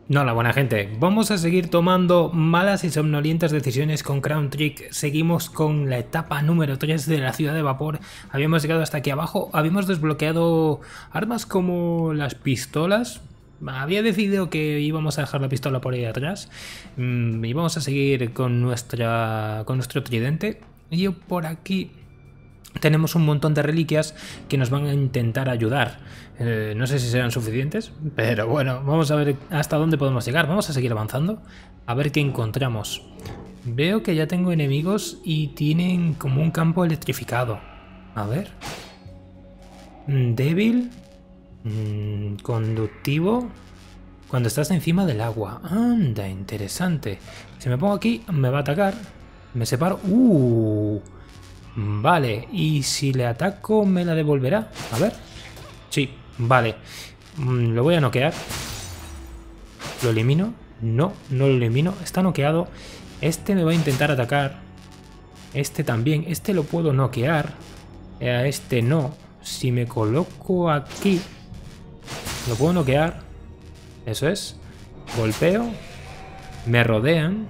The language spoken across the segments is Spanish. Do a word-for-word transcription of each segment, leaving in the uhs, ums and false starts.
No, la buena gente. Vamos a seguir tomando malas y somnolientas decisiones con Crown Trick. Seguimos con la etapa número tres de la ciudad de vapor. Habíamos llegado hasta aquí abajo. Habíamos desbloqueado armas como las pistolas. Había decidido que íbamos a dejar la pistola por ahí atrás. Mm, y vamos a seguir con, nuestra, con nuestro tridente. Y por aquí tenemos un montón de reliquias que nos van a intentar ayudar. Eh, no sé si serán suficientes, pero bueno, vamos a ver hasta dónde podemos llegar. Vamos a seguir avanzando, a ver qué encontramos. Veo que ya tengo enemigos y tienen como un campo electrificado. A ver. Débil. Mm, conductivo. Cuando estás encima del agua. Anda, interesante. Si me pongo aquí, me va a atacar. Me separo. Uh... Vale, y si le ataco, ¿me la devolverá? A ver. Sí, vale. Mm, lo voy a noquear. ¿Lo elimino? No, no lo elimino. Está noqueado. Este me va a intentar atacar. Este también. Este lo puedo noquear. A este no. Si me coloco aquí, lo puedo noquear. Eso es. Golpeo. Me rodean.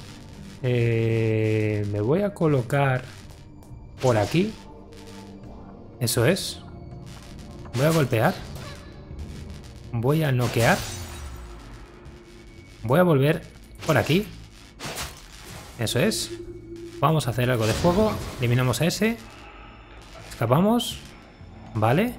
Eh, me voy a colocar por aquí. Eso es. Voy a golpear. Voy a noquear. Voy a volver por aquí. Eso es. Vamos a hacer algo de fuego. Eliminamos a ese. Escapamos. Vale.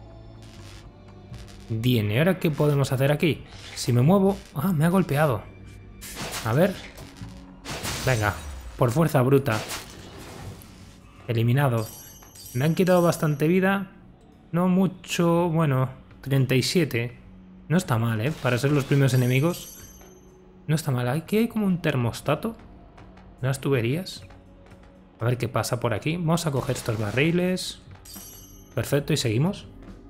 Bien, ¿y ahora qué podemos hacer aquí? Si me muevo... Ah, me ha golpeado. A ver. Venga, por fuerza bruta. Eliminado. Me han quitado bastante vida. No mucho... Bueno, treinta y siete. No está mal, ¿eh? Para ser los primeros enemigos. No está mal. Aquí hay como un termostato. Unas tuberías. A ver qué pasa por aquí. Vamos a coger estos barriles. Perfecto, y seguimos.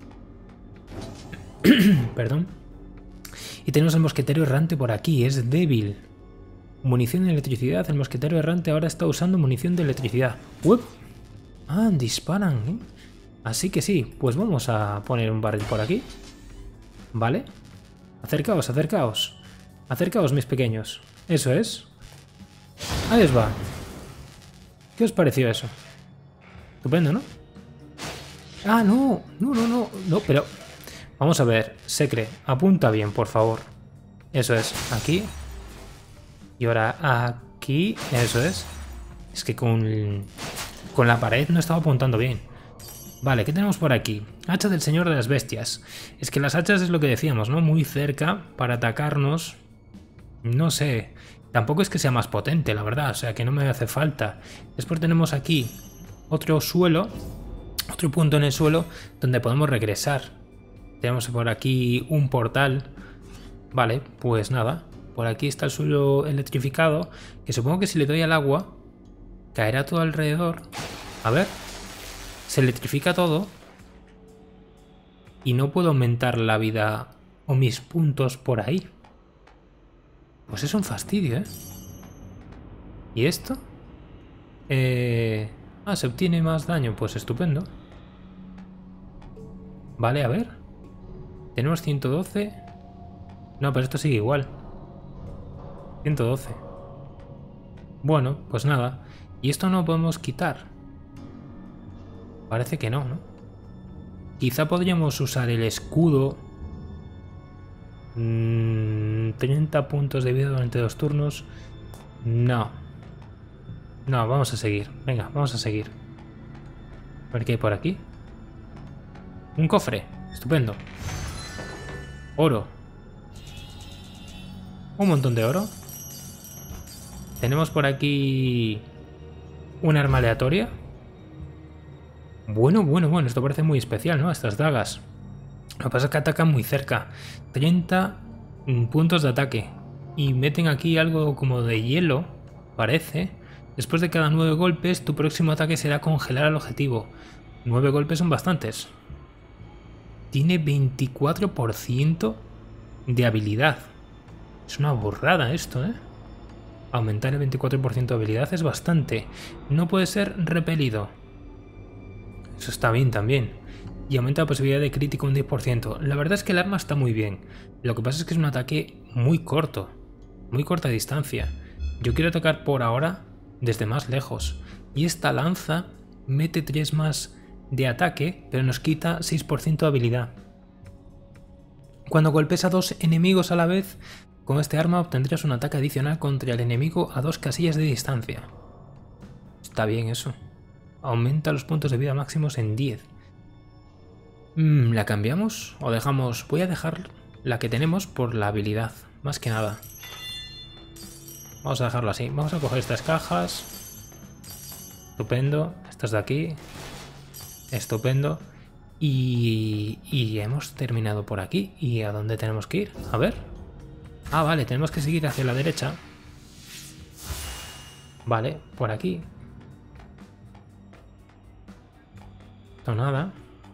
Perdón. Y tenemos el mosquetero errante por aquí. Es débil. Munición de electricidad. El mosquetero errante ahora está usando munición de electricidad. ¡Uep! Ah, disparan, ¿eh? Así que sí, pues vamos a poner un barril por aquí. Vale. Acercaos, acercaos. Acercaos, mis pequeños. Eso es. Ahí os va. ¿Qué os pareció eso? Estupendo, ¿no? Ah, no. No, no, no. No, pero... Vamos a ver. Secre, apunta bien, por favor. Eso es. Aquí. Y ahora aquí. Eso es. Es que con... Con la pared no estaba apuntando bien. Vale, ¿qué tenemos por aquí? Hacha del Señor de las Bestias. Es que las hachas es lo que decíamos, ¿no? Muy cerca para atacarnos. No sé. Tampoco es que sea más potente, la verdad. O sea, que no me hace falta. Después tenemos aquí otro suelo. Otro punto en el suelo donde podemos regresar. Tenemos por aquí un portal. Vale, pues nada. Por aquí está el suelo electrificado. Que supongo que si le doy al agua... Caerá todo alrededor. A ver. Se electrifica todo. Y no puedo aumentar la vida o mis puntos por ahí. Pues es un fastidio, ¿eh? ¿Y esto? Eh... Ah, se obtiene más daño. Pues estupendo. Vale, a ver. Tenemos ciento doce. No, pero esto sigue igual. ciento doce. Bueno, pues nada. Y esto no lo podemos quitar. Parece que no, ¿no? Quizá podríamos usar el escudo. Mm, treinta puntos de vida durante dos turnos. No. No, vamos a seguir. Venga, vamos a seguir. A ver qué hay por aquí. Un cofre. Estupendo. Oro. Un montón de oro. Tenemos por aquí... Un arma aleatoria. Bueno, bueno, bueno. Esto parece muy especial, ¿no? Estas dagas. Lo que pasa es que atacan muy cerca. treinta puntos de ataque. Y meten aquí algo como de hielo. Parece. Después de cada nueve golpes, tu próximo ataque será congelar al objetivo. nueve golpes son bastantes. Tiene veinticuatro por ciento de habilidad. Es una burrada esto, ¿eh? Aumentar el veinticuatro por ciento de habilidad es bastante. No puede ser repelido. Eso está bien también. y aumenta la posibilidad de crítico un diez por ciento. La verdad es que el arma está muy bien. Lo que pasa es que es un ataque muy corto, muy corta distancia. Yo quiero atacar por ahora desde más lejos. Y esta lanza mete tres más de ataque, pero nos quita seis por ciento de habilidad. Cuando golpes a dos enemigos a la vez, con este arma obtendrás un ataque adicional contra el enemigo a dos casillas de distancia. Está bien eso. Aumenta los puntos de vida máximos en diez. Mm, ¿La cambiamos o dejamos? Voy a dejar la que tenemos por la habilidad, más que nada. Vamos a dejarlo así. Vamos a coger estas cajas. Estupendo. Estas de aquí. Estupendo. Y, y hemos terminado por aquí. ¿Y a dónde tenemos que ir? A ver. Ah, vale, tenemos que seguir hacia la derecha. Vale, por aquí. No, nada.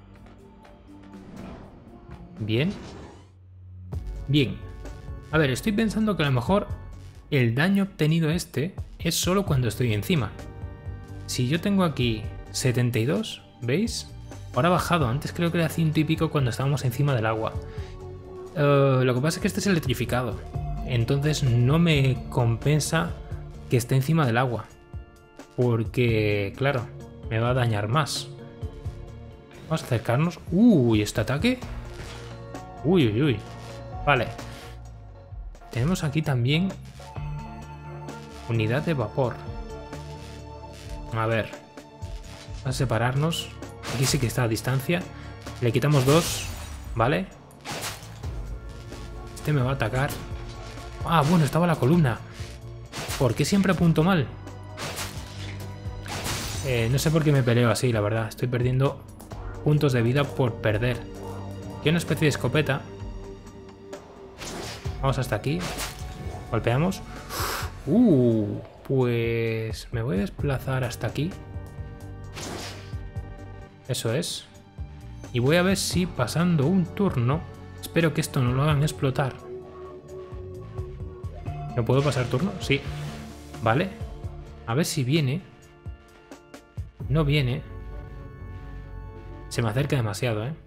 Bien. Bien. A ver, estoy pensando que a lo mejor el daño obtenido este es solo cuando estoy encima. Si yo tengo aquí setenta y dos, ¿veis? Ahora ha bajado, antes creo que era ciento y pico cuando estábamos encima del agua. Uh, lo que pasa es que este es electrificado, entonces no me compensa que esté encima del agua, porque claro, me va a dañar más. Vamos a acercarnos. Uy, ¿este ataque? Uy, uy, uy. Vale. Tenemos aquí también unidad de vapor. A ver, vamos a separarnos. Aquí sí que está a distancia. Le quitamos dos, ¿vale? Este me va a atacar. Ah, bueno, estaba la columna. ¿Por qué siempre apunto mal? Eh, no sé por qué me peleo así, la verdad. Estoy perdiendo puntos de vida por perder. Aquí hay una especie de escopeta. Vamos hasta aquí. Golpeamos. Uh, pues me voy a desplazar hasta aquí. Eso es. Y voy a ver si pasando un turno... Espero que esto no lo hagan explotar. ¿No puedo pasar turno? Sí. Vale. A ver si viene. No viene. Se me acerca demasiado, ¿eh?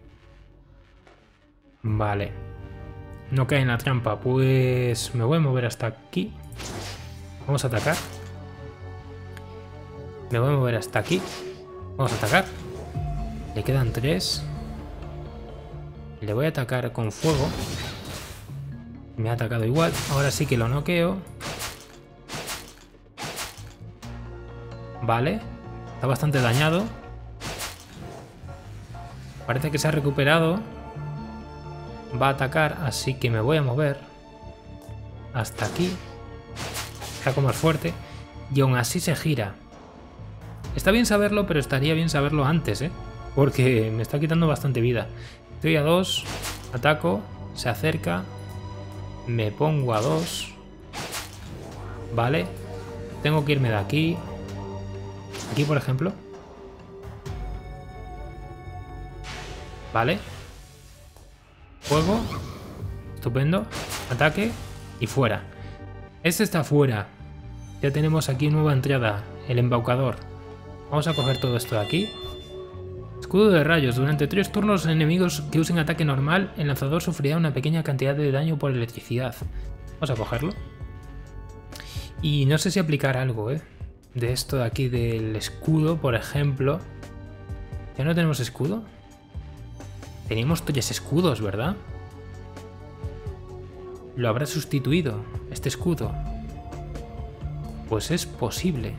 Vale. No cae en la trampa. Pues me voy a mover hasta aquí. Vamos a atacar. Me voy a mover hasta aquí. Vamos a atacar. Le quedan tres. Le voy a atacar con fuego. Me ha atacado igual. Ahora sí que lo noqueo. Vale. Está bastante dañado. Parece que se ha recuperado. Va a atacar, así que me voy a mover hasta aquí. Está como más fuerte. Y aún así se gira. Está bien saberlo, pero estaría bien saberlo antes, ¿eh? Porque me está quitando bastante vida. Estoy a dos. Ataco. Se acerca. Me pongo a dos. Vale. Tengo que irme de aquí. Aquí, por ejemplo. Vale. Fuego. Estupendo. Ataque. Y fuera. Este está fuera. Ya tenemos aquí nueva entrada. El embaucador. Vamos a coger todo esto de aquí. Escudo de rayos. Durante tres turnos enemigos que usen ataque normal, el lanzador sufrirá una pequeña cantidad de daño por electricidad. Vamos a cogerlo. Y no sé si aplicar algo, ¿eh? De esto de aquí del escudo, por ejemplo. ¿Ya no tenemos escudo? Teníamos tres escudos, ¿verdad? ¿Lo habrá sustituido este escudo? Pues es posible.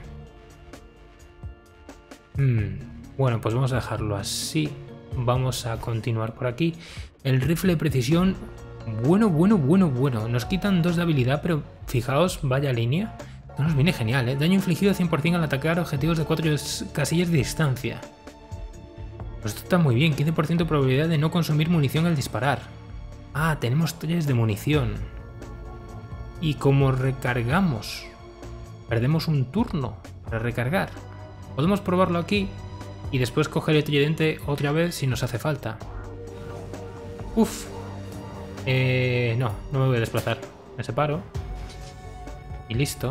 Hmm... Bueno, pues vamos a dejarlo así. Vamos a continuar por aquí. El rifle de precisión. Bueno, bueno, bueno, bueno. Nos quitan dos de habilidad, pero fijaos, vaya línea. No nos viene genial, ¿eh? Daño infligido cien por cien al atacar objetivos de cuatro casillas de distancia. Pues esto está muy bien. quince por ciento de probabilidad de no consumir munición al disparar. Ah, tenemos tres de munición. Y como recargamos, perdemos un turno para recargar. Podemos probarlo aquí. Y después coger el tridente otra vez si nos hace falta. Uf. Eh, no, no me voy a desplazar. Me separo. Y listo.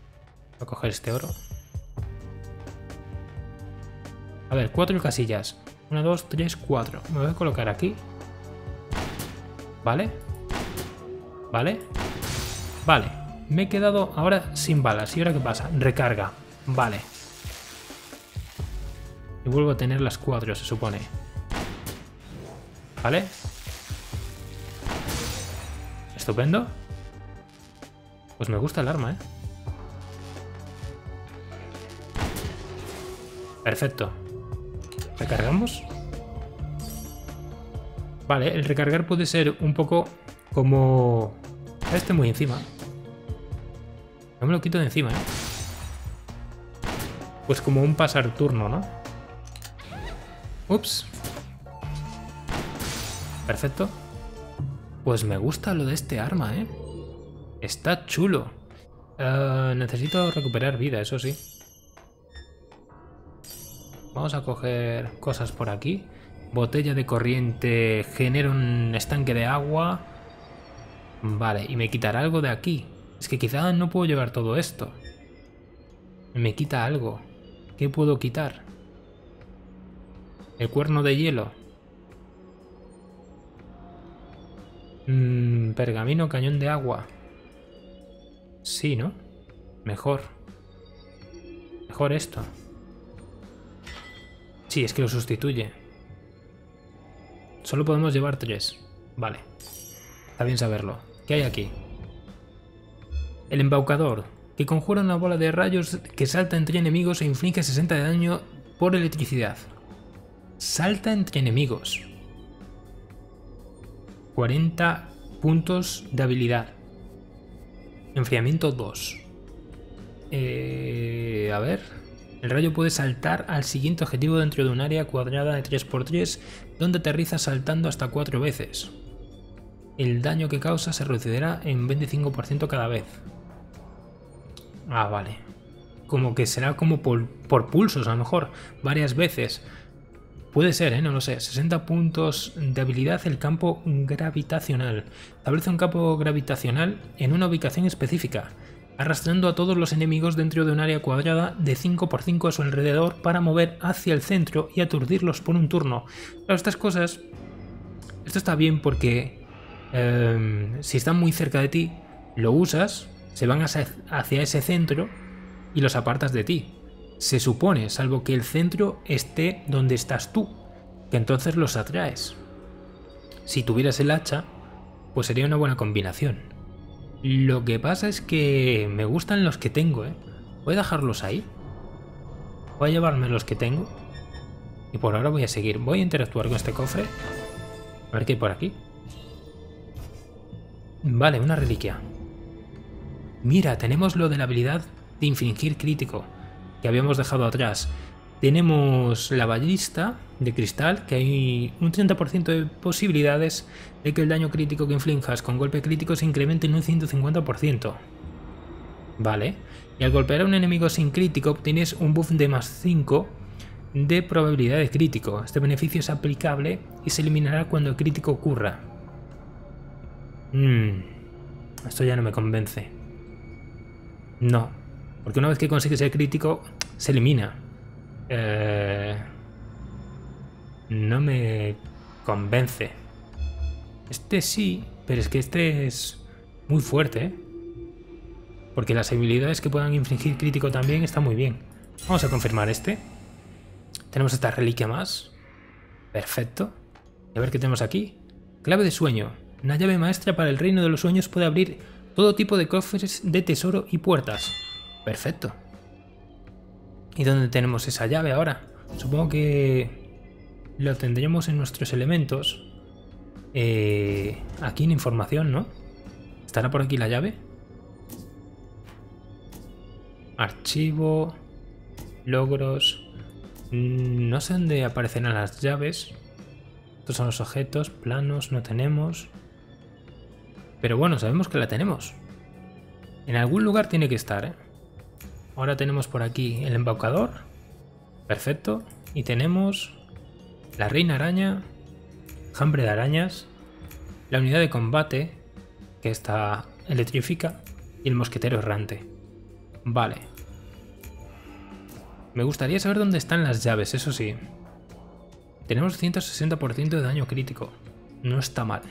Voy a coger este oro. A ver, cuatro casillas. uno, dos, tres, cuatro. Me voy a colocar aquí. Vale. Vale. Vale. Me he quedado ahora sin balas. ¿Y ahora qué pasa? Recarga. Vale. Y vuelvo a tener las cuatro, se supone. Vale. Estupendo. Pues me gusta el arma, ¿eh? Perfecto. ¿Recargamos? Vale, el recargar puede ser un poco como... Este muy encima. No me lo quito de encima, ¿eh? Pues como un pasar turno, ¿no? Ups. Perfecto. Pues me gusta lo de este arma, ¿eh? Está chulo. Uh, necesito recuperar vida, eso sí. Vamos a coger cosas por aquí. Botella de corriente genera un estanque de agua. Vale, y me quitará algo de aquí. Es que quizá no puedo llevar todo esto. Me quita algo. ¿Qué puedo quitar? El cuerno de hielo. Mm, pergamino, cañón de agua. Sí, ¿no? Mejor. Mejor esto. Sí, es que lo sustituye. Solo podemos llevar tres. Vale. Está bien saberlo. ¿Qué hay aquí? El embaucador, que conjura una bola de rayos que salta entre enemigos e inflige sesenta de daño por electricidad. Salta entre enemigos. cuarenta puntos de habilidad. Enfriamiento dos. Eh, a ver... El rayo puede saltar al siguiente objetivo dentro de un área cuadrada de tres por tres, donde aterriza saltando hasta cuatro veces. El daño que causa se reducirá en veinticinco por ciento cada vez. Ah, vale. Como que será como por, por pulsos, a lo mejor, varias veces. Puede ser, ¿eh? No lo sé. sesenta puntos de habilidad el campo gravitacional. Establece un campo gravitacional en una ubicación específica, arrastrando a todos los enemigos dentro de un área cuadrada de cinco por cinco a su alrededor para mover hacia el centro y aturdirlos por un turno. Claro, estas cosas... Esto está bien porque eh, si están muy cerca de ti, lo usas, se van hacia, hacia ese centro y los apartas de ti. Se supone, salvo que el centro esté donde estás tú, que entonces los atraes. Si tuvieras el hacha, pues sería una buena combinación. Lo que pasa es que me gustan los que tengo, ¿eh? Voy a dejarlos ahí. Voy a llevarme los que tengo. Y por ahora voy a seguir. Voy a interactuar con este cofre. A ver qué hay por aquí. Vale, una reliquia. Mira, tenemos lo de la habilidad de infligir crítico, que habíamos dejado atrás. Tenemos la ballista de cristal, que hay un treinta por ciento de posibilidades de que el daño crítico que inflinjas con golpe crítico se incremente en un ciento cincuenta por ciento. Vale. Y al golpear a un enemigo sin crítico obtienes un buff de más cinco de probabilidad de crítico. Este beneficio es aplicable y se eliminará cuando el crítico ocurra. Mmm. Esto ya no me convence. No. Porque una vez que consigues el crítico, se elimina. Eh, no me convence. Este sí, pero es que este es muy fuerte, ¿eh? Porque las habilidades que puedan infligir crítico también están muy bien. Vamos a confirmar este. Tenemos esta reliquia más. Perfecto. Y a ver qué tenemos aquí. Clave de sueño. Una llave maestra para el reino de los sueños puede abrir todo tipo de cofres de tesoro y puertas. Perfecto. ¿Y dónde tenemos esa llave ahora? Supongo que lo tendremos en nuestros elementos. Eh, aquí en información, ¿no? ¿Estará por aquí la llave? Archivo. Logros. No sé dónde aparecerán las llaves. Estos son los objetos. Planos no tenemos. Pero bueno, sabemos que la tenemos. En algún lugar tiene que estar, ¿eh? Ahora tenemos por aquí el embaucador. Perfecto. Y tenemos la reina araña, hambre de arañas, la unidad de combate, que esta electrifica, y el mosquetero errante. Vale. Me gustaría saber dónde están las llaves, eso sí. Tenemos ciento sesenta por ciento de daño crítico. No está mal.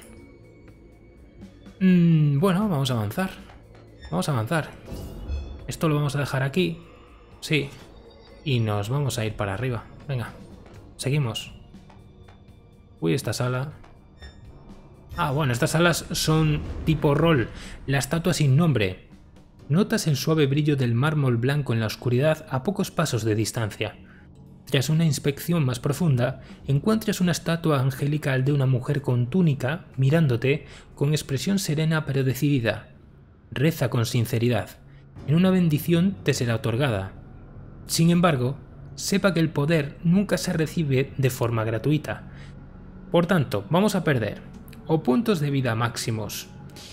Mm, bueno, vamos a avanzar. Vamos a avanzar. Esto lo vamos a dejar aquí. Sí. Y nos vamos a ir para arriba. Venga. Seguimos. Uy, esta sala. Ah, bueno, estas salas son tipo rol. La estatua sin nombre. Notas el suave brillo del mármol blanco en la oscuridad a pocos pasos de distancia. Tras una inspección más profunda, encuentras una estatua angelical de una mujer con túnica mirándote con expresión serena pero decidida. Reza con sinceridad. En una bendición te será otorgada. Sin embargo, sepa que el poder nunca se recibe de forma gratuita. Por tanto, vamos a perder o puntos de vida máximos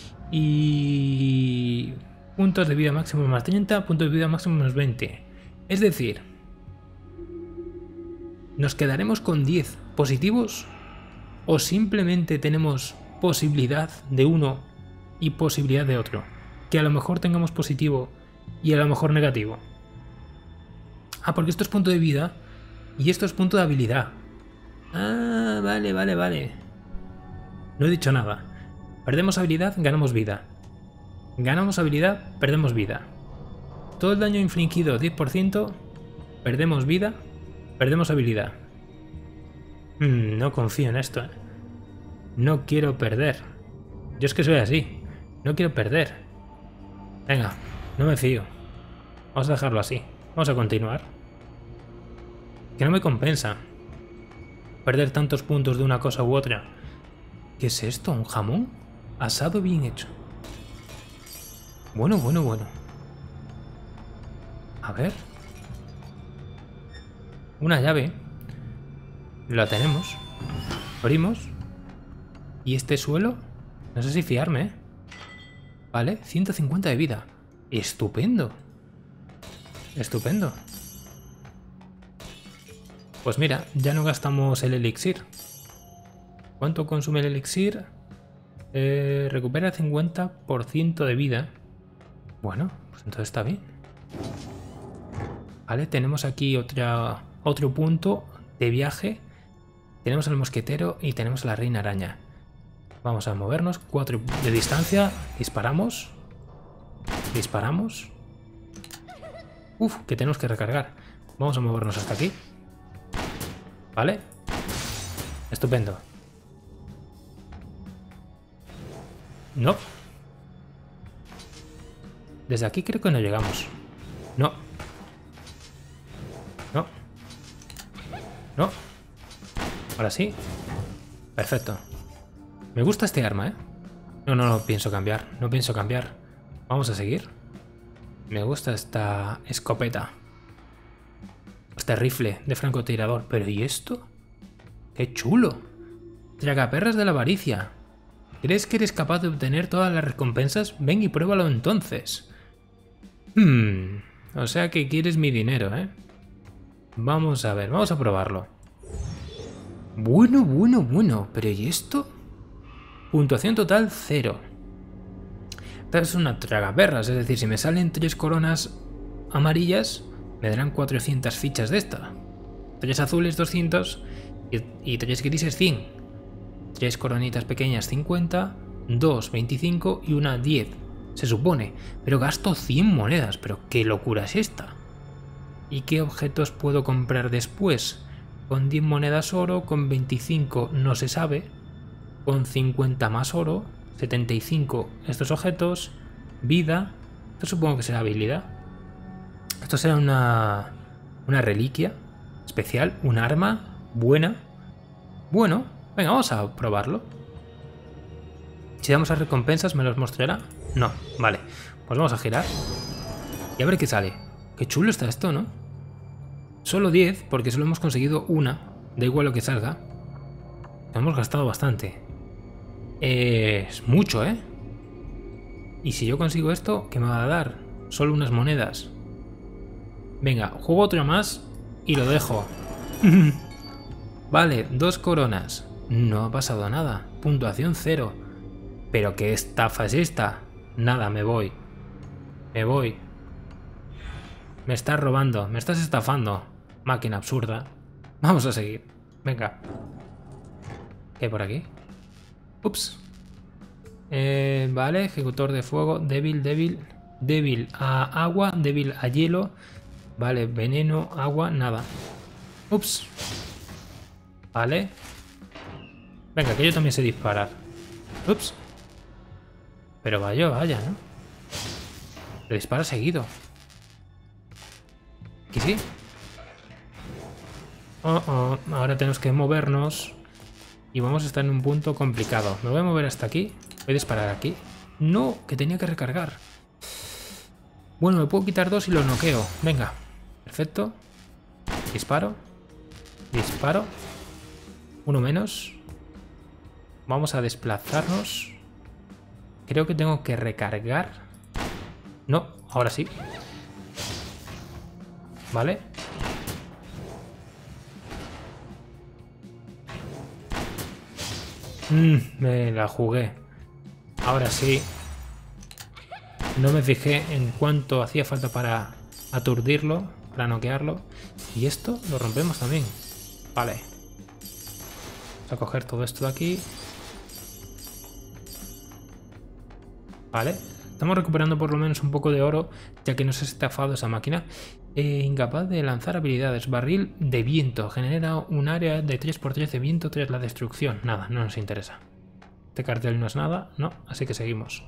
y puntos de vida máximos más treinta, puntos de vida máximos más veinte. Es decir, ¿nos quedaremos con diez positivos o simplemente tenemos posibilidad de uno y posibilidad de otro? Que a lo mejor tengamos positivo y a lo mejor negativo. Ah, porque esto es punto de vida y esto es punto de habilidad. Ah, vale, vale, vale. No he dicho nada. Perdemos habilidad, ganamos vida. Ganamos habilidad, perdemos vida. Todo el daño infligido diez por ciento, perdemos vida, perdemos habilidad. Mm, no confío en esto, ¿eh? No quiero perder. Yo es que soy así. No quiero perder. Venga, no me fío. Vamos a dejarlo así. Vamos a continuar. Que no me compensa perder tantos puntos de una cosa u otra. ¿Qué es esto? ¿Un jamón? Asado bien hecho. Bueno, bueno, bueno. A ver. Una llave. La tenemos. Abrimos. ¿Y este suelo? No sé si fiarme, ¿eh? Vale, ciento cincuenta de vida. Estupendo. Estupendo. Pues mira, ya no gastamos el elixir. ¿Cuánto consume el elixir? Eh, recupera cincuenta por ciento de vida. Bueno, pues entonces está bien. Vale, tenemos aquí otra, otro punto de viaje. Tenemos al mosquetero y tenemos a la reina araña. Vamos a movernos. cuatro de distancia. Disparamos. Disparamos. Uf, que tenemos que recargar. Vamos a movernos hasta aquí. Vale. Estupendo. No. Desde aquí creo que no llegamos. No. No. No. Ahora sí. Perfecto. Me gusta este arma, ¿eh? No, no, no pienso cambiar. No pienso cambiar. Vamos a seguir. Me gusta esta escopeta. Este rifle de francotirador. ¿Pero y esto? ¡Qué chulo! Tragaperras de la avaricia. ¿Crees que eres capaz de obtener todas las recompensas? Ven y pruébalo entonces. Hmm. O sea que quieres mi dinero, ¿eh? Vamos a ver, vamos a probarlo. Bueno, bueno, bueno. ¿Pero y esto? Puntuación total cero. Esta es una tragaperras, es decir, si me salen tres coronas amarillas, me darán cuatrocientas fichas de esta. Tres azules doscientos y, y tres grises cien. Tres coronitas pequeñas cincuenta, dos veinticinco y una diez. Se supone, pero gasto cien monedas, pero qué locura es esta. ¿Y qué objetos puedo comprar después? Con diez monedas oro, con veinticinco no se sabe, con cincuenta más oro, setenta y cinco estos objetos, vida, esto supongo que será habilidad. Esto será una, una reliquia especial, un arma buena. Bueno, venga, vamos a probarlo. Si damos a recompensas, ¿me los mostrará? No, vale. Pues vamos a girar y a ver qué sale. Qué chulo está esto, ¿no? Solo diez, porque solo hemos conseguido una. Da igual lo que salga. Hemos gastado bastante. Eh, es mucho, ¿eh? Y si yo consigo esto, ¿qué me va a dar? Solo unas monedas. Venga, juego otro más y lo dejo. Vale, dos coronas. No ha pasado nada. Puntuación cero. ¿Pero qué estafa es esta? Nada, me voy. Me voy. Me estás robando, me estás estafando. Máquina absurda. Vamos a seguir. Venga. ¿Qué hay por aquí? Ups. Eh, vale, ejecutor de fuego. Débil, débil. Débil a agua, débil a hielo. Vale, veneno, agua, nada. Ups. Vale. Venga, que yo también sé disparar. Ups. Pero vaya, vaya, ¿no? Le dispara seguido. ¿Aquí sí? Oh, oh. Ahora tenemos que movernos. Y vamos a estar en un punto complicado. Me voy a mover hasta aquí. Voy a disparar aquí. No, que tenía que recargar. Bueno, me puedo quitar dos y lo noqueo. Venga. Perfecto. Disparo. Disparo. Uno menos. Vamos a desplazarnos. Creo que tengo que recargar. No, ahora sí. Vale. Mm, me la jugué. Ahora sí. No me fijé en cuánto hacía falta para aturdirlo, para noquearlo. Y esto lo rompemos también. Vale. Vamos a coger todo esto de aquí. Vale. Estamos recuperando por lo menos un poco de oro, ya que nos ha estafado esa máquina. Eh, incapaz de lanzar habilidades. Barril de viento. Genera un área de tres por tres de viento tras la destrucción. Nada, no nos interesa. Este cartel no es nada, no, así que seguimos.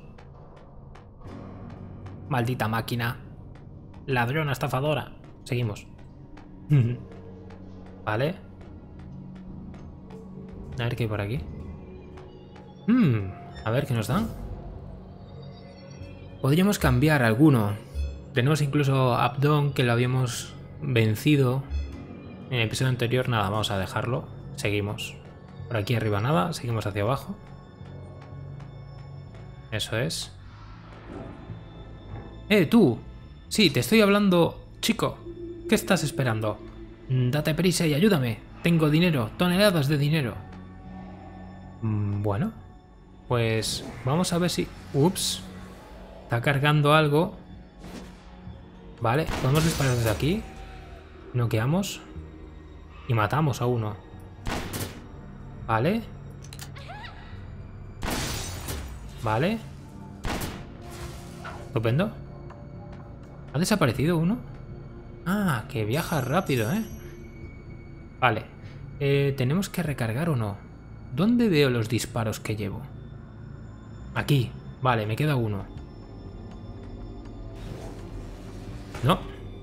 Maldita máquina. Ladrona estafadora. Seguimos. Vale. A ver qué hay por aquí. Hmm, a ver qué nos dan. Podríamos cambiar alguno. Tenemos incluso Abdon, que lo habíamos vencido en el episodio anterior. Nada, vamos a dejarlo. Seguimos. Por aquí arriba nada, seguimos hacia abajo. Eso es. ¡Eh, tú! Sí, te estoy hablando, chico. ¿Qué estás esperando? Date prisa y ayúdame. Tengo dinero, toneladas de dinero. Mm, bueno, pues vamos a ver si... Ups. Está cargando algo. Vale, podemos disparar desde aquí. Noqueamos. Y matamos a uno. Vale. Vale. Estupendo. ¿Ha desaparecido uno? Ah, que viaja rápido, ¿eh? Vale. Eh, ¿Tenemos que recargar o no? ¿Dónde veo los disparos que llevo? Aquí. Vale, me queda uno. No.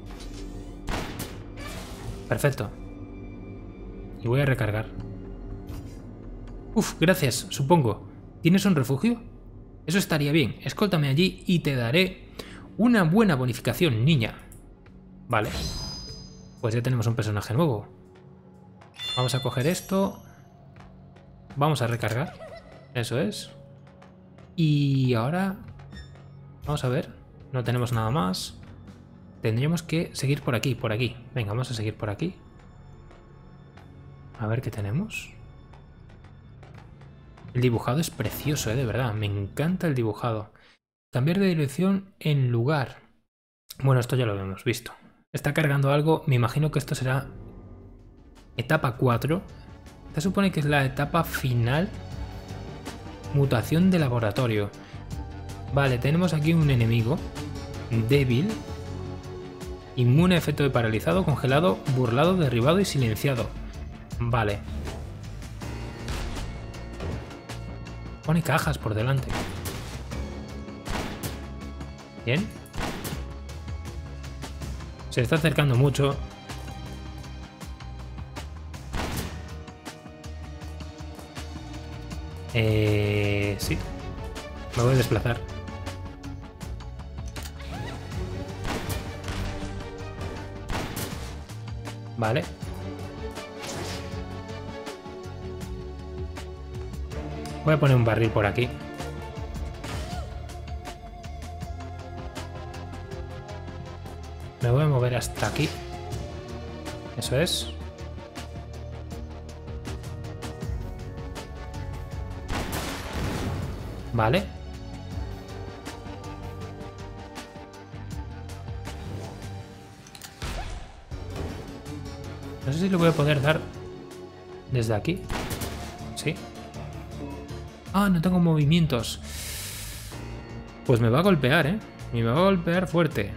Perfecto. Y voy a recargar. Uf, gracias, supongo. ¿Tienes un refugio? Eso estaría bien. Escóltame allí y te daré una buena bonificación, niña. Vale. Pues ya tenemos un personaje nuevo. Vamos a coger esto. Vamos a recargar. Eso es. Y ahora... Vamos a ver. No tenemos nada más. Tendríamos que seguir por aquí, por aquí. Venga, vamos a seguir por aquí. A ver qué tenemos. El dibujado es precioso, ¿eh? De verdad. Me encanta el dibujado. Cambiar de dirección en lugar. Bueno, esto ya lo hemos visto. Está cargando algo. Me imagino que esto será etapa cuatro. Se supone que es la etapa final. Mutación de laboratorio. Vale, tenemos aquí un enemigo. Débil. Inmune a efecto de paralizado, congelado, burlado, derribado y silenciado. Vale. Pone cajas por delante. Bien. Se está acercando mucho. Eh... Sí. Me voy a desplazar. Vale. Voy a poner un barril por aquí. Me voy a mover hasta aquí. Eso es. Vale. No sé si le voy a poder dar Desde aquí. Sí. Ah, no tengo movimientos. Pues me va a golpear, ¿eh? Me va a golpear fuerte.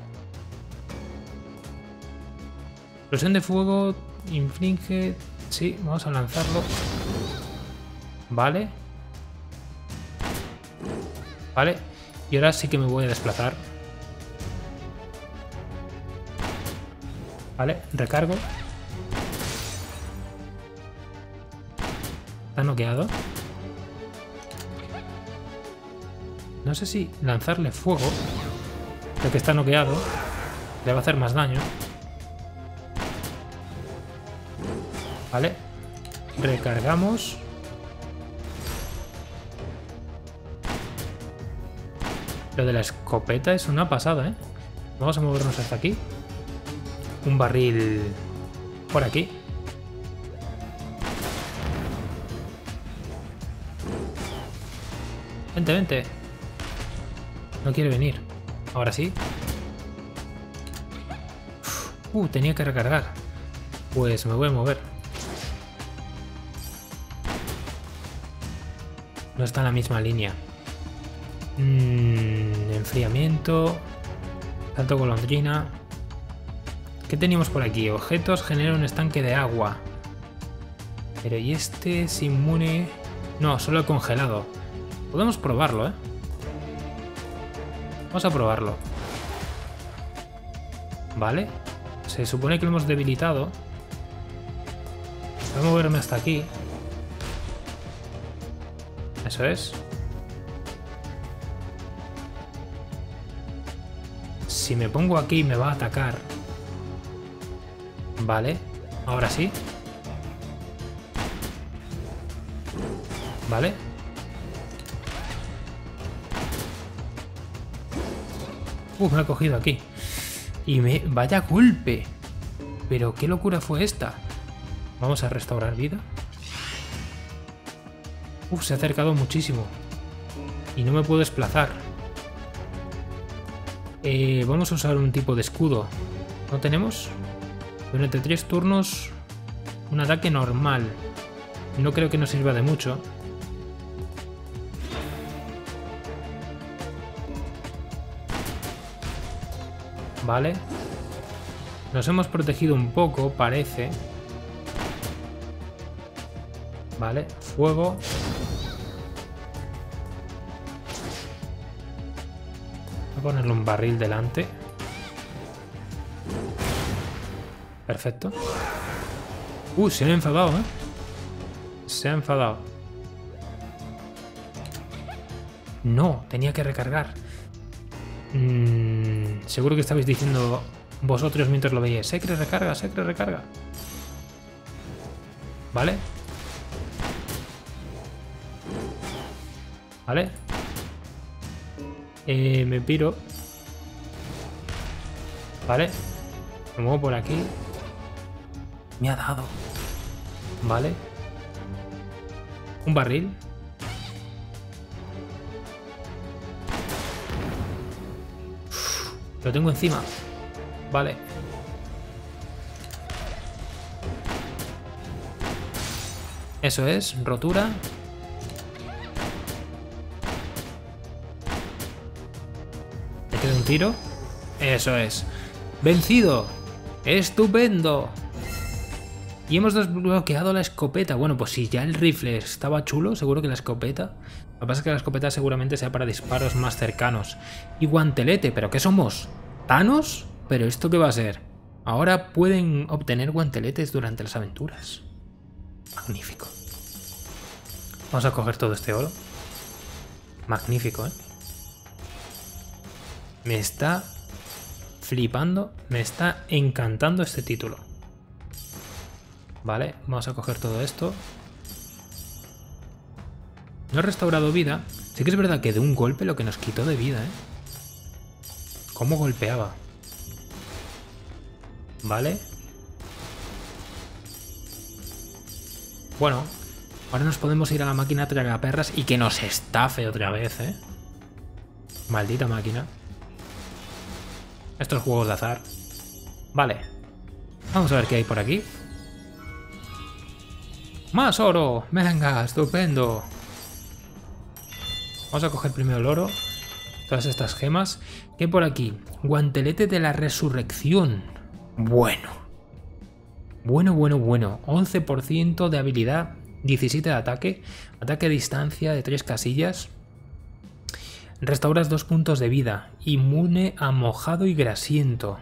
Explosión de fuego inflige... Sí, vamos a lanzarlo. Vale. Vale. Y ahora sí que me voy a desplazar. Vale, recargo. Está noqueado. No sé si lanzarle fuego, ya que está noqueado, le va a hacer más daño. Vale. Recargamos. Lo de la escopeta es una pasada, ¿eh? Vamos a movernos hasta aquí. Un barril por aquí. Vente, vente. No quiere venir. Ahora sí. Uh, tenía que recargar. Pues me voy a mover. No está en la misma línea. Mm, enfriamiento. Salto golondrina. ¿Qué teníamos por aquí? Objetos generan un estanque de agua. Pero ¿y este es inmune? No, solo el congelado. Podemos probarlo, ¿eh? Vamos a probarlo. Vale. Se supone que lo hemos debilitado. Voy a moverme hasta aquí. Eso es. Si me pongo aquí me va a atacar. Vale. Ahora sí. Vale. Uh, me ha cogido aquí. Y me... Vaya golpe. Pero qué locura fue esta. Vamos a restaurar vida. Uf, se ha acercado muchísimo. Y no me puedo desplazar. Eh, vamos a usar un tipo de escudo. ¿No tenemos? Durante tres turnos, un ataque normal. No creo que nos sirva de mucho. Vale. Nos hemos protegido un poco, parece. Vale, fuego. Voy a ponerle un barril delante. Perfecto. Uh, se ha enfadado, ¿eh? Se ha enfadado. No, tenía que recargar. Mm, seguro que estabais diciendo vosotros mientras lo veíais. Secre recarga, secre recarga. Vale. Vale. Eh, me piro. Vale. Me muevo por aquí. Me ha dado. Vale. Un barril. Uf, lo tengo encima. Vale. Eso es, rotura. Le queda un tiro. Eso es. ¡Vencido! ¡Estupendo! Y hemos desbloqueado la escopeta. Bueno, pues si ya el rifle estaba chulo, seguro que la escopeta... Lo que pasa es que la escopeta seguramente sea para disparos más cercanos. Y guantelete, ¿pero qué somos? ¿Thanos? ¿Pero esto qué va a ser? Ahora pueden obtener guanteletes durante las aventuras. Magnífico. Vamos a coger todo este oro. Magnífico, ¿eh? Me está flipando, me está encantando este título. Vale, vamos a coger todo esto. No he restaurado vida. Sí que es verdad que de un golpe lo que nos quitó de vida, ¿eh? ¿Cómo golpeaba? Vale. Bueno, ahora nos podemos ir a la máquina tragaperras y que nos estafe otra vez, ¿eh? Maldita máquina. Estos juegos de azar. Vale. Vamos a ver qué hay por aquí. ¡Más oro! ¡Venga! ¡Estupendo! Vamos a coger primero el oro. Todas estas gemas. ¿Qué hay por aquí? Guantelete de la resurrección. Bueno. Bueno, bueno, bueno. once por ciento de habilidad. diecisiete de ataque. Ataque a distancia de tres casillas. Restauras dos puntos de vida. Inmune a mojado y grasiento.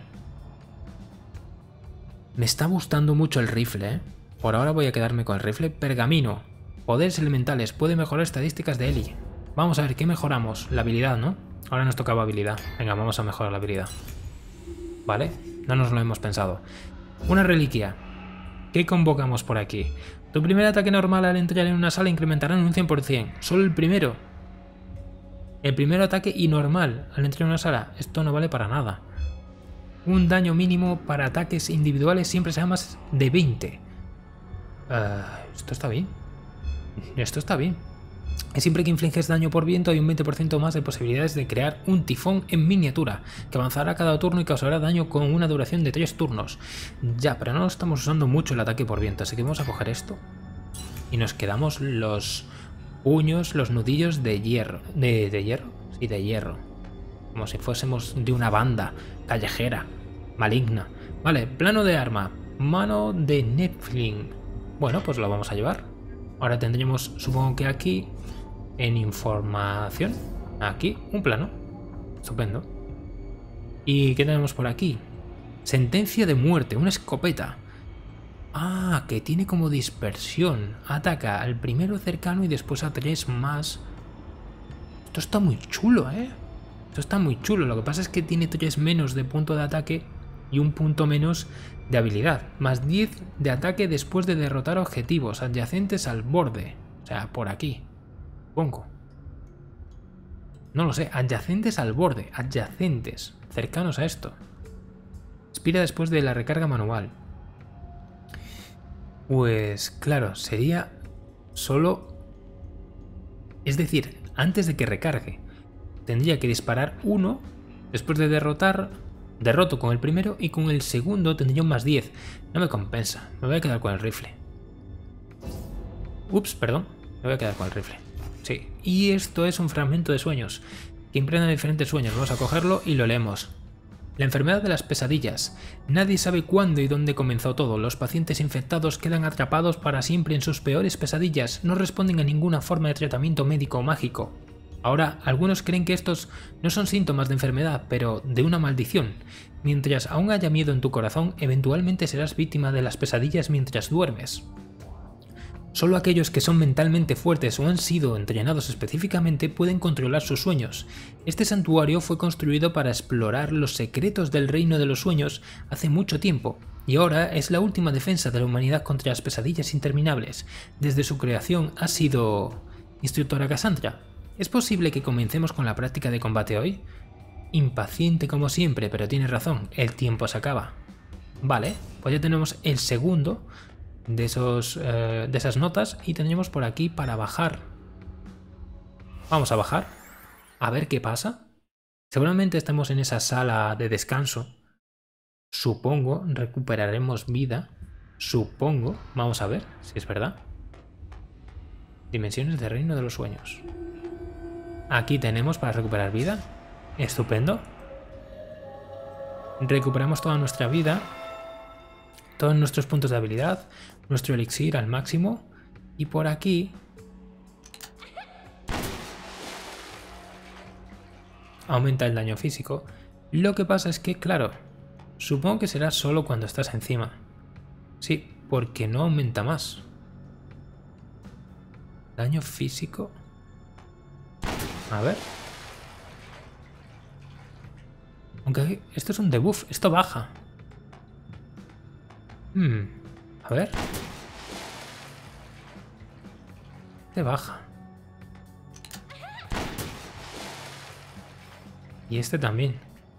Me está gustando mucho el rifle, ¿eh? Por ahora voy a quedarme con el rifle. Pergamino. Poderes elementales. Puede mejorar estadísticas de Eli. Vamos a ver, ¿qué mejoramos? La habilidad, ¿no? Ahora nos tocaba habilidad. Venga, vamos a mejorar la habilidad. Vale, no nos lo hemos pensado. Una reliquia. ¿Qué convocamos por aquí? Tu primer ataque normal al entrar en una sala incrementará en un cien por cien. Solo el primero. El primer ataque y normal al entrar en una sala. Esto no vale para nada. Un daño mínimo para ataques individuales siempre será más de veinte. Uh, esto está bien. Esto está bien. Siempre que infliges daño por viento hay un veinte por ciento más de posibilidades de crear un tifón en miniatura, que avanzará cada turno y causará daño con una duración de tres turnos. Ya, pero no estamos usando mucho el ataque por viento, así que vamos a coger esto. Y nos quedamos los puños, los nudillos de hierro. ¿De, de hierro? Sí, de hierro. Como si fuésemos de una banda callejera, maligna. Vale, plano de arma. Mano de Nephilim. Bueno, pues lo vamos a llevar. Ahora tendremos, supongo que aquí... En información, aquí, un plano. Estupendo. ¿Y qué tenemos por aquí? Sentencia de muerte, una escopeta. Ah, que tiene como dispersión. Ataca al primero cercano y después a tres más. Esto está muy chulo, ¿eh? Esto está muy chulo. Lo que pasa es que tiene tres menos de punto de ataque y un punto menos de habilidad. Más diez de ataque después de derrotar objetivos adyacentes al borde. O sea, por aquí. Supongo. No lo sé, adyacentes al borde, adyacentes, cercanos a esto. Expira después de la recarga manual. Pues claro, sería solo... Es decir, antes de que recargue. Tendría que disparar uno, después de derrotar... Derroto con el primero y con el segundo tendría un más diez. No me compensa, me voy a quedar con el rifle. Ups, perdón, me voy a quedar con el rifle. Sí, y esto es un fragmento de sueños, que impregna diferentes sueños. Vamos a cogerlo y lo leemos. La enfermedad de las pesadillas. Nadie sabe cuándo y dónde comenzó todo. Los pacientes infectados quedan atrapados para siempre en sus peores pesadillas. No responden a ninguna forma de tratamiento médico o mágico. Ahora, algunos creen que estos no son síntomas de enfermedad, pero de una maldición. Mientras aún haya miedo en tu corazón, eventualmente serás víctima de las pesadillas mientras duermes. Solo aquellos que son mentalmente fuertes o han sido entrenados específicamente pueden controlar sus sueños. Este santuario fue construido para explorar los secretos del reino de los sueños hace mucho tiempo, y ahora es la última defensa de la humanidad contra las pesadillas interminables. Desde su creación ha sido... Instructora Cassandra, ¿es posible que comencemos con la práctica de combate hoy? Impaciente como siempre, pero tienes razón, el tiempo se acaba. Vale, pues ya tenemos el segundo... De, esos, eh, de esas notas y tendremos por aquí para bajar. Vamos a bajar a ver qué pasa. Seguramente estamos en esa sala de descanso. Supongo recuperaremos vida. Supongo. Vamos a ver si es verdad. Dimensiones del reino de los sueños. Aquí tenemos para recuperar vida. Estupendo. Recuperamos toda nuestra vida. Todos nuestros puntos de habilidad, nuestro elixir al máximo, y por aquí aumenta el daño físico. Lo que pasa es que, claro, supongo que será solo cuando estás encima. Sí, porque no aumenta más. Daño físico. A ver. Aunque esto es un debuff, esto baja. Hmm, a ver. Te baja. Y este también.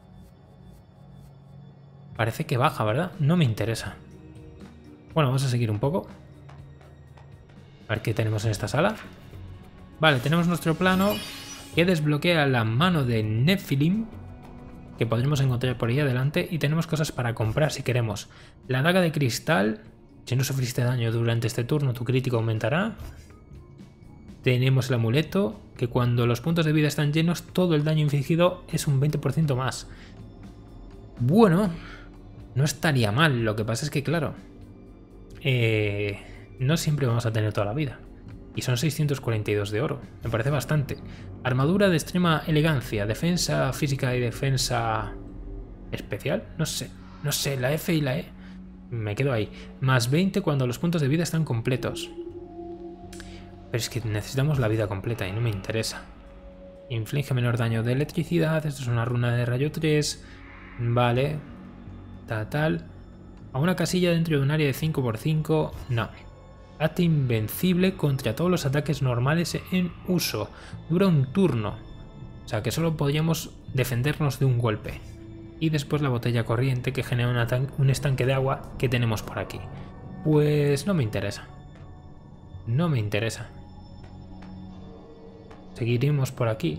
Parece que baja, ¿verdad? No me interesa. Bueno, vamos a seguir un poco. A ver qué tenemos en esta sala. Vale, tenemos nuestro plano que desbloquea la mano de Nephilim, que podremos encontrar por ahí adelante, y tenemos cosas para comprar si queremos. La daga de cristal, Si no sufriste daño durante este turno, tu crítico aumentará. Tenemos el amuleto, que cuando los puntos de vida están llenos, todo el daño infligido es un veinte por ciento más. Bueno, no estaría mal. Lo que pasa es que, claro, eh, no siempre vamos a tener toda la vida. Y son seiscientos cuarenta y dos de oro. Me parece bastante. Armadura de extrema elegancia. Defensa física y defensa especial. No sé. No sé. La F y la E. Me quedo ahí. Más veinte cuando los puntos de vida están completos. Pero es que necesitamos la vida completa y no me interesa. Inflige menor daño de electricidad. Esto es una runa de rayo tres. Vale. Tal, tal. A una casilla dentro de un área de cinco por cinco. No. Hazte invencible contra todos los ataques normales en uso. Dura un turno. O sea que solo podríamos defendernos de un golpe. Y después la botella corriente que genera una un estanque de agua que tenemos por aquí. Pues no me interesa. No me interesa. Seguiremos por aquí.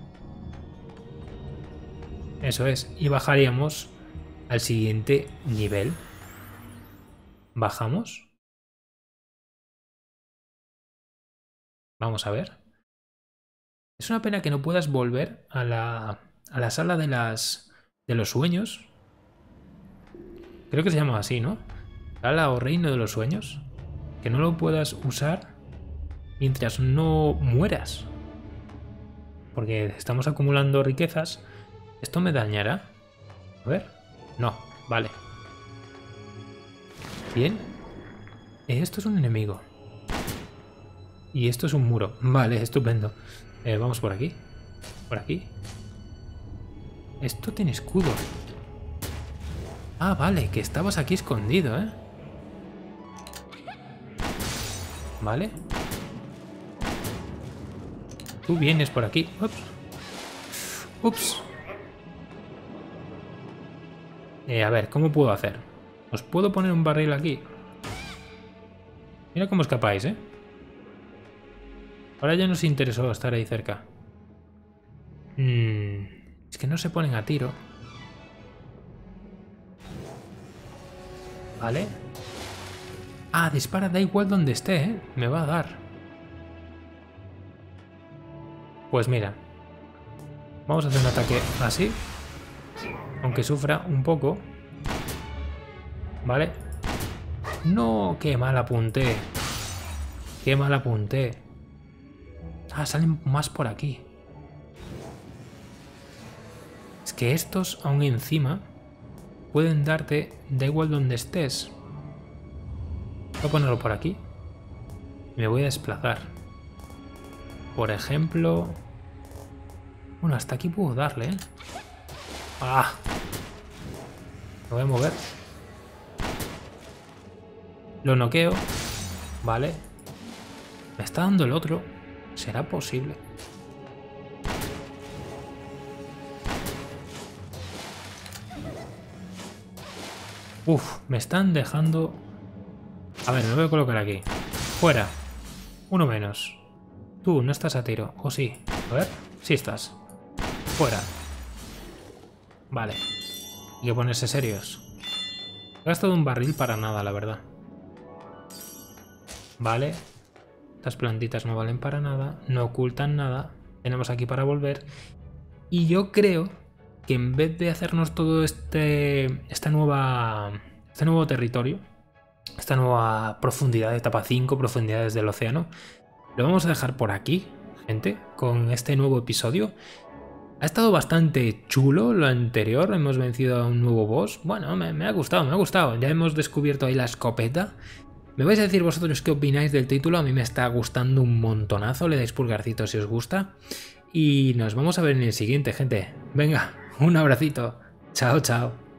Eso es. Y bajaríamos al siguiente nivel. Bajamos. Vamos a ver. Es una pena que no puedas volver a la, a la sala de las de los sueños. Creo que se llama así, ¿no? Sala o reino de los sueños. Que no lo puedas usar mientras no mueras. Porque estamos acumulando riquezas. ¿Esto me dañará? A ver. No, vale. Bien. Esto es un enemigo. Y esto es un muro. Vale, estupendo. Eh, vamos por aquí. Por aquí. Esto tiene escudo. Ah, vale, que estabas aquí escondido, ¿eh? Vale. Tú vienes por aquí. Ups. Ups. Eh, a ver, ¿cómo puedo hacer? ¿Os puedo poner un barril aquí? Mira cómo escapáis, ¿eh? Ahora ya nos interesó estar ahí cerca. Mm, es que no se ponen a tiro. Vale. Ah, dispara, da igual donde esté, ¿eh? Me va a dar. Pues mira. Vamos a hacer un ataque así. Aunque sufra un poco. Vale. No, qué mal apunté. Qué mal apunté. Ah, salen más por aquí. Es que estos, aún encima, pueden darte, da igual donde estés. Voy a ponerlo por aquí. Y me voy a desplazar. Por ejemplo... Bueno, hasta aquí puedo darle, ¿eh? ¡Ah! Me voy a mover. Lo noqueo. Vale. Me está dando el otro. ¿Será posible? Uf, me están dejando... A ver, me voy a colocar aquí. Fuera. Uno menos. Tú, no estás a tiro. ¿O sí? A ver. Sí estás. Fuera. Vale. Hay que ponerse serios. He gastado un barril para nada, la verdad. Vale. Estas plantitas no valen para nada. No ocultan nada. Tenemos aquí para volver. Y yo creo que en vez de hacernos todo este... Esta nueva... Este nuevo territorio... Esta nueva profundidad de etapa cinco, profundidades del océano... Lo vamos a dejar por aquí, gente, con este nuevo episodio. Ha estado bastante chulo lo anterior, hemos vencido a un nuevo boss. Bueno, me, me ha gustado, me ha gustado. Ya hemos descubierto ahí la escopeta. Me vais a decir vosotros qué opináis del título, a mí me está gustando un montonazo, le dais pulgarcito si os gusta. Y nos vamos a ver en el siguiente, gente. Venga, un abracito. Chao, chao.